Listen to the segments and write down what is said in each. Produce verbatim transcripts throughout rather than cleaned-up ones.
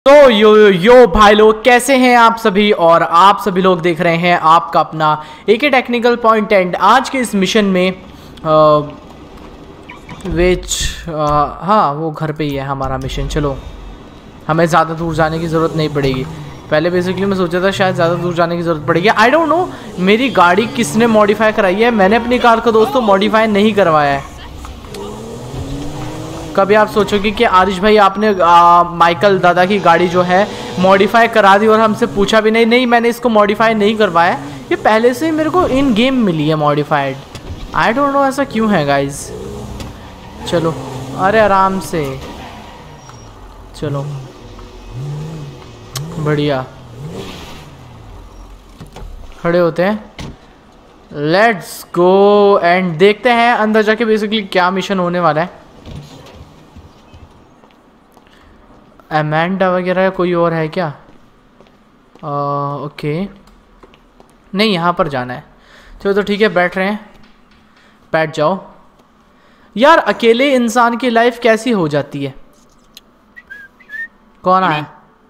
तो यो यो यो भाई लोग कैसे हैं आप सभी। और आप सभी लोग देख रहे हैं आपका अपना एके टेक्निकल पॉइंट। एंड आज के इस मिशन में विच हाँ वो घर पे ही है हमारा मिशन। चलो हमें ज़्यादा दूर जाने की ज़रूरत नहीं पड़ेगी। पहले बेसिकली मैं सोचा था शायद ज़्यादा दूर जाने की ज़रूरत पड़ेगी। आई डोंट नो मेरी गाड़ी किसने मॉडिफाई कराई है। मैंने अपनी कार को दोस्तों मॉडिफाई नहीं करवाया है। कभी आप सोचोगे कि आरिश भाई आपने आ, माइकल दादा की गाड़ी जो है मॉडिफाई करा दी और हमसे पूछा भी नहीं। नहीं मैंने इसको मॉडिफाई नहीं करवाया, ये पहले से ही मेरे को इन गेम मिली है मॉडिफाइड। आई डोंट नो ऐसा क्यों है गाइज। चलो अरे आराम से चलो बढ़िया खड़े होते हैं। लेट्स गो एंड देखते हैं अंदर जाके बेसिकली क्या मिशन होने वाला है। अमेंडा वगैरह कोई और है क्या? आ, ओके नहीं यहाँ पर जाना है। चलो तो ठीक है बैठ रहे हैं, बैठ जाओ। यार अकेले इंसान की लाइफ कैसी हो जाती है। कौन आया?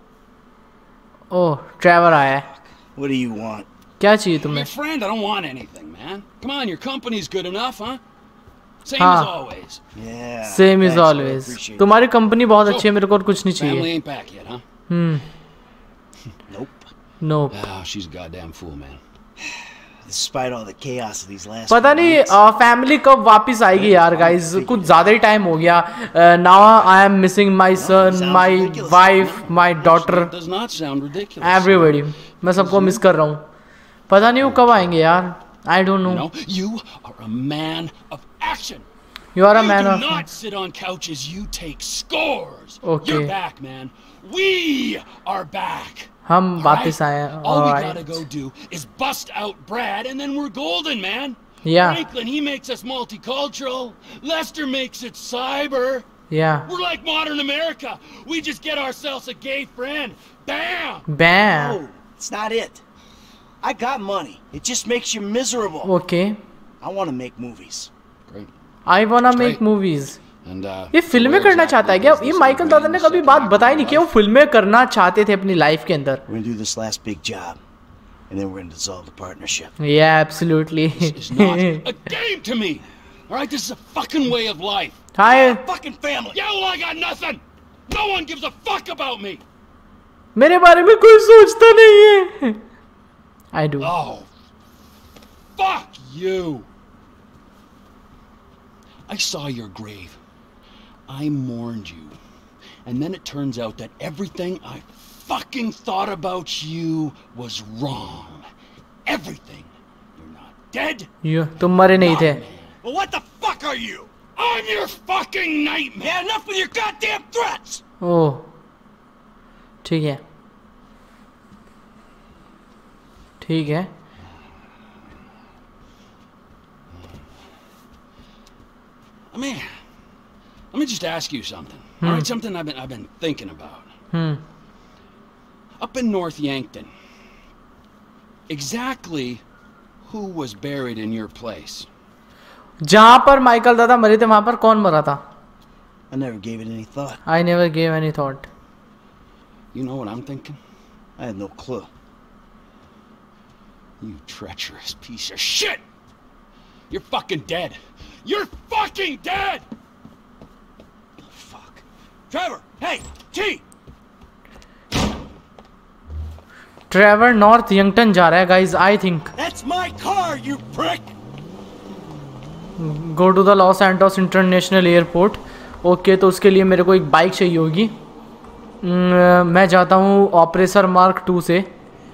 ओह ट्रेवर आया है। What do you want? क्या चाहिए तुम्हें? Your friend, I don't want anything, man. Come on, your company's good enough, huh? Same हाँ. as always. Yeah. Same as thanks, I always. appreciate तुम्हारी कंपनी बहुत So, अच्छी है, मेरे को और कुछ नहीं चाहिए। Family ain't back yet, huh? Hmm it. Nope. nope. Oh, she's a goddamn fool, man. Despite all the chaos of these last पता few नहीं weeks, फैमिली कब वापस आएगी यार गाइज। कुछ ज़्यादा ही टाइम हो गया। Now I am missing my son, my wife, my daughter, Does not sound ridiculous. Everybody. मैं सबको मिस कर रहा हूँ। पता नहीं वो कब आएंगे यार। I don't know. No, you are a man of action. You are a You man do of. not sit on couches. You take scores. Okay. You're back, man. We are back. हम All वापस right? आए हैं। All we Alright. gotta go do is bust out Brad, and then we're golden, man. Yeah. Franklin, he makes us multicultural. Lester makes it cyber. Yeah. We're like modern America. We just get ourselves a gay friend. Bam! Bam. no, it's not it. I got money. It just makes you miserable. Okay. I want to make movies. Great. I wanna make Straight. movies. And uh, ये फिल्में where करना exactly चाहता है क्या? does ये this Michael agree दादा in ने the कभी second बात act of बताई your नहीं कि वो life? फिल्में करना चाहते थे अपनी लाइफ के अंदर। We're gonna do this last big job, and then we're gonna dissolve the partnership. Yeah, absolutely. It's not a game to me. All right, this is a fucking way of life. Hi. Fucking family. Yeah, well, I got nothing. No one gives a fuck about me. मेरे बारे में कोई सोचता नहीं है। I do. Oh, fuck you. I saw your grave. I mourned you. And then it turns out that everything I fucking thought about you was wrong. Everything. You're not dead. You, तुम मरे नहीं थे। Well, what the fuck are you? I'm your fucking nightmare. Yeah, enough with your goddamn threats. ओह ठीक है ठीक है। I mean, let me just ask you something. All right, something I've been I've been thinking about. Hmm Up in North Yankton, exactly who was buried in your place? जहाँ पर Michael दादा मरे थे वहाँ पर कौन मरा था? I never gave it any thought. I never gave any thought. You know what I'm thinking? I had no clue. You treacherous piece of shit! You're fucking dead. You're fucking dead! Fuck. Trevor, hey, T. Trevor North Yankton जा रहा है guys. I think That's my car, you prick. Go to the Los Santos international airport. Okay तो उसके लिए मेरे को एक bike चाहिए होगी। हम्म, मैं जाता हूँ ऑपरेसर मार्क टू से।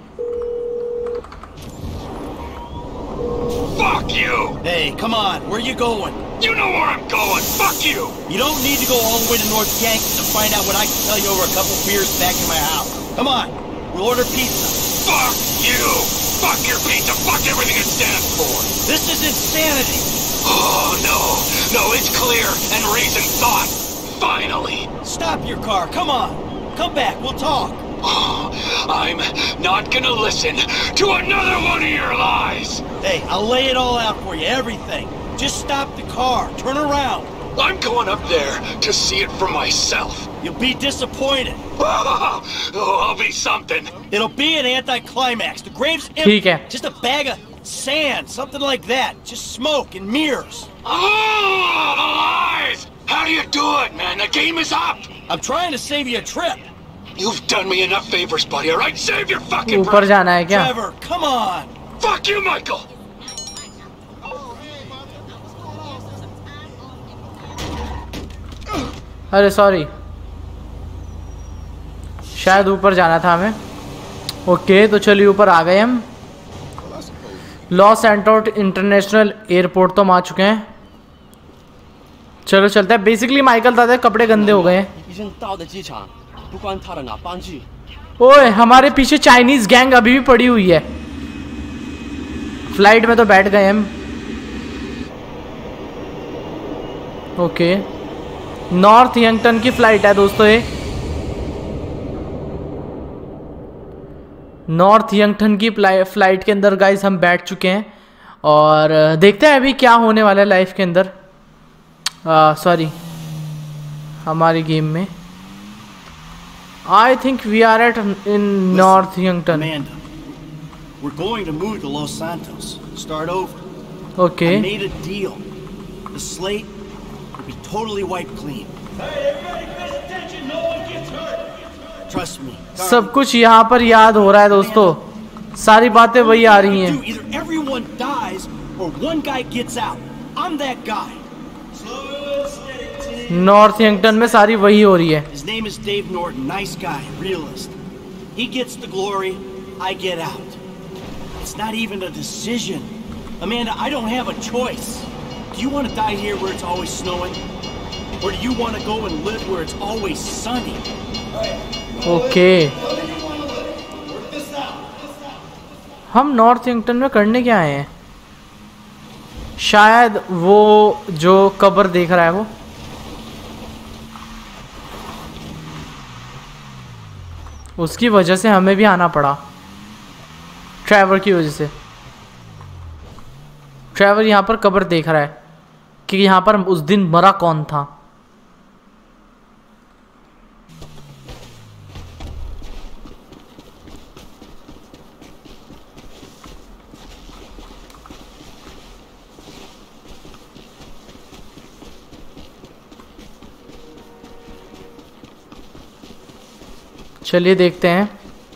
Fuck you! Hey, come on, where you going? You know where I'm going! Fuck you! You don't need to go all the way to North Yankton to find out what I can tell you over a couple beers back in my house. Come on, we'll order pizza. Fuck you! Fuck your pizza! Fuck everything it stands for! This is insanity. Oh, no. No, it's clear and reasoned thought. Finally. Stop your car, come on. Come back, we'll talk. I'm not gonna listen to another one of your lies. Hey, I'll lay it all out for you, everything. Just stop the car, turn around. I'm going up there to see it for myself. You'll be disappointed. Oh, I'll be something. It'll be an anticlimax. The grave's empty. ठीक है. Just a bag of sand, something like that. Just smoke and mirrors. Oh, the lies! How do you do it, man? The game is up. I'm trying to save you a trip. You've done me enough favors, buddy. All right, save your fucking ऊपर breath. जाना है क्या? Trevor, come on. Fuck you, Michael. अरे sorry, शायद ऊपर जाना था हमें. ओके, तो चलिए ऊपर आ गए हम. लॉस सैंटोस इंटरनेशनल एयरपोर्ट तो हम आ चुके हैं. चलो चलते हैं. बेसिकली माइकल दादा कपड़े गंदे हो गए हैं. ओए, हमारे पीछे चाइनीज गैंग अभी भी पड़ी हुई है. फ्लाइट में तो बैठ गए हम. ओके, नॉर्थ यंगटन की फ्लाइट है दोस्तों ये. नॉर्थ यंगटन की फ्लाइट के अंदर गाइस हम बैठ चुके हैं और देखते हैं अभी क्या होने वाला है लाइफ के अंदर. सॉरी, हमारी गेम में. I think we are at in North Yankton. We're going to move to Los Santos. Start over. Okay. I made a deal. The slate will be totally wiped clean. Hey, everybody pays attention. No one gets hurt. Trust me. सब कुछ यहाँ पर याद हो रहा है दोस्तों. सारी बातें वही आ रही हैं. Either everyone dies or one guy gets out. I'm that guy. North Yankton में सारी वही हो रही है. His name is Dave Norton. Nice guy, realist. He gets the glory. I get out. It's not even a decision. Amanda, I don't have a choice. Do you want to die here where it's always snowing? Or do you want to go and live where it's always sunny? Okay. हम North Yankton में करने क्या आए हैं? शायद वो जो कब्र देख रहा है वो. उसकी वजह से हमें भी आना पड़ा. ट्रैवर की वजह से. ट्रैवर यहाँ पर कब्र देख रहा है कि यहाँ पर उस दिन मरा कौन था. चलिए देखते हैं.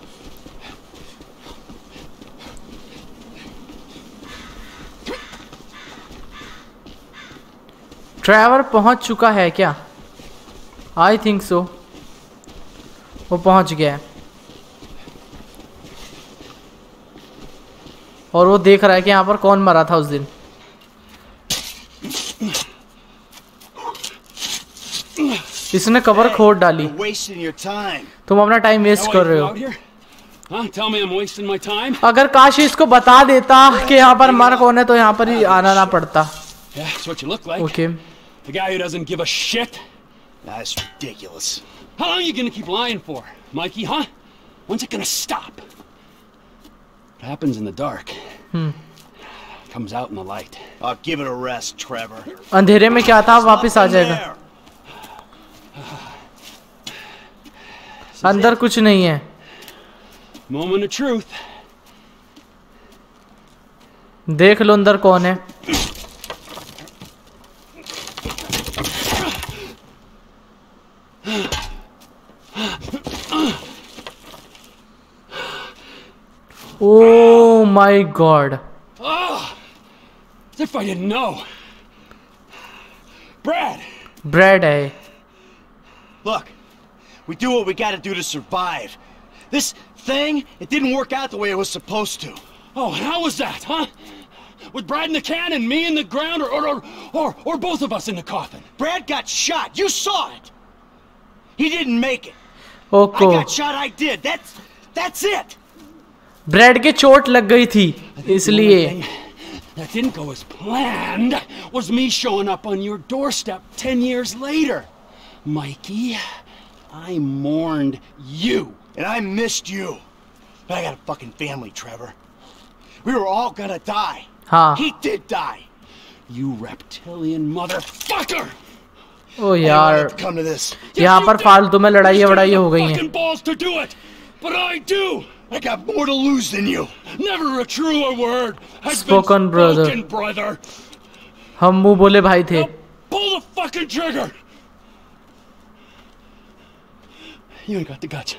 ट्रैवर पहुंच चुका है क्या? I think so. वो पहुंच गया है और वो देख रहा है कि यहाँ पर कौन मरा था उस दिन. इसने कब्र खोद डाली. तुम अपना टाइम वेस्ट कर रहे हो. अगर काश इसको बता देता कि यहाँ पर मर कौन है तो यहाँ पर ही आना ना पड़ता. Okay. The guy who doesn't give a shit? That's ridiculous. How long are you gonna keep lying for, Mikey, huh? When's it gonna stop? What happens in the dark hmm. comes out in the light. I'll give it a rest, Trevor. अंधेरे में क्या था वापस आ जाएगा. अंदर कुछ नहीं है. Moment of truth. देख लो अंदर कौन है. Oh my God. Oh, as if I didn't know. Brad. Brad है. Look, we do what we gotta do to survive. This thing, it didn't work out the way it was supposed to. Oh, and how was that, huh? With Brad in the can and me in the ground, or or or or both of us in the coffin? Brad got shot. You saw it. He didn't make it. Okay. I got shot. I did. That's that's it. Brad के चोट लग गई थी इसलिए. That didn't go as planned was me showing up on your doorstep ten years later. Mikey, I mourned you. And I missed you. But I got a fucking family, Trevor. We were all gonna die. हाँ. He did die. You reptilian motherfucker! ओ यार, Anyone had to come to this. यहाँ Yes, पर you did. फालतू में लड़ाई You वड़ाई still हो have गई the हैं। fucking balls to do it. But I do. I got more to lose than you. Never a truer word has Spoken, been brother. spoken, brother. हम मुंह बोले भाई थे। Now pull the fucking trigger. You ain't got the guts.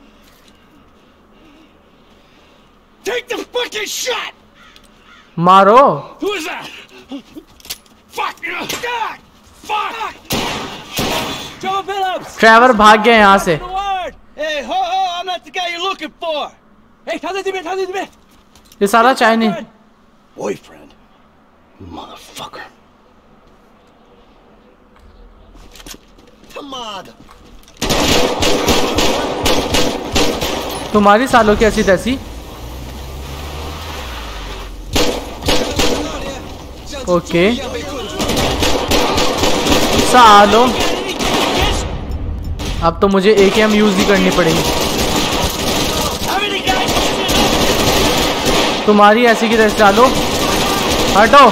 Take the fucking shot. मारो। Who is that? Fuck! God! Fuck! Trevor Phillips! Trevor भाग गया यहाँ से। The word! Hey, ho, ho! I'm not the guy you're looking for! Hey, how did you meet? How did you meet? ये सारा Chinese. Boyfriend. Motherfucker. Come on! तुम्हारी सालों की ऐसी तैसी। ओके सालो, अब तो मुझे ए के एम यूज ही करनी पड़ेगी। तुम्हारी ऐसी की तैसी सालो, हटो।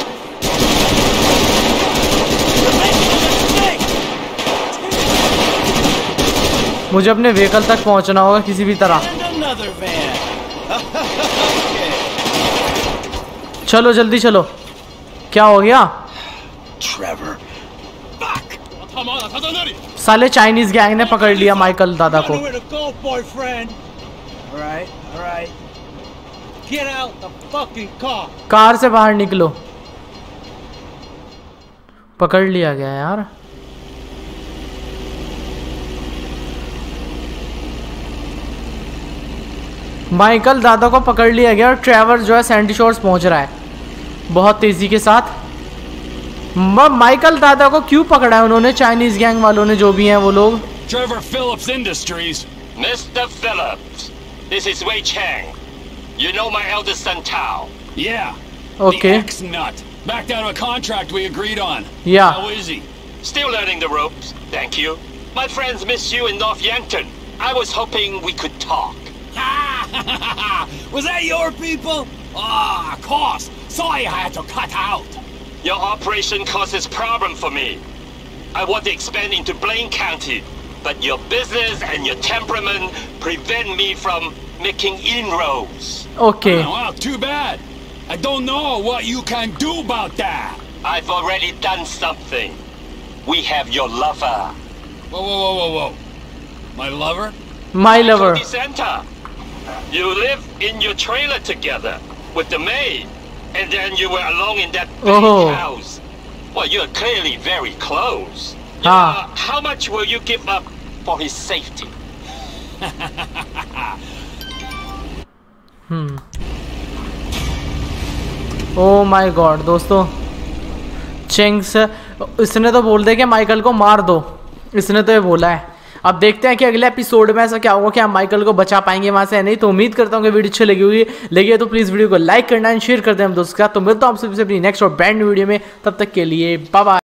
मुझे अपने व्हीकल तक पहुंचना होगा किसी भी तरह। And another van! चलो जल्दी चलो। क्या हो गया? Trevor. Fuck! साले चाइनीज गैंग ने पकड़ लिया माइकल दादा को। Nowhere to go, boyfriend! Alright, alright. Get out the fucking car! Car से बाहर निकलो। पकड़ लिया गया यार। माइकल दादा को पकड़ लिया गया और ट्रेवर जो है सैंडी शोर्स पहुंच रहा है बहुत तेजी के साथ। म- माइकल दादा को क्यों पकड़ा है उन्होंने, चाइनीज गैंग वालों ने, जो भी हैं वो लोग। Trevor Phillips Industries. Mister Phillips, this is Wei Chang. You know my eldest son Tao. Yeah. Okay. The ex-nut. Backed out of a contract we agreed on. Yeah. How is he? Still learning the ropes, thank you. My friends miss you in North Yankton. I was hoping we could talk. Was that your people? Ah, of course. Sorry I had to cut out. Your operation causes problem for me. I want to expand into Blaine County, but your business and your temperament prevent me from making inroads. Okay Oh, well, too bad. I don't know what you can do about that. I've already done something. We have your lover. Whoa, whoa, whoa, whoa, whoa. My lover? My lover. Cody Santa. You live in your trailer together with the maid, and then you were alone in that big Oh. house. Well, you're clearly very close. Ah. Uh, how much will you give up for his safety? Hmm oh my god दोस्तों, चिंग्स इसने तो बोल दे कि Michael को मार दो, इसने तो ये बोला है। अब देखते हैं कि अगले एपिसोड में ऐसा क्या होगा कि हम माइकल को बचा पाएंगे वहां से। नहीं तो उम्मीद करता हूँ कि वीडियो अच्छी लगी हुई लगी है तो प्लीज़ वीडियो को लाइक करना एंड शेयर कर दें हम दोस्तों के साथ। तो मिलता हूँ आपसे अपनी नेक्स्ट और ब्रांड न्यू वीडियो में, तब तक के लिए बाय बाय।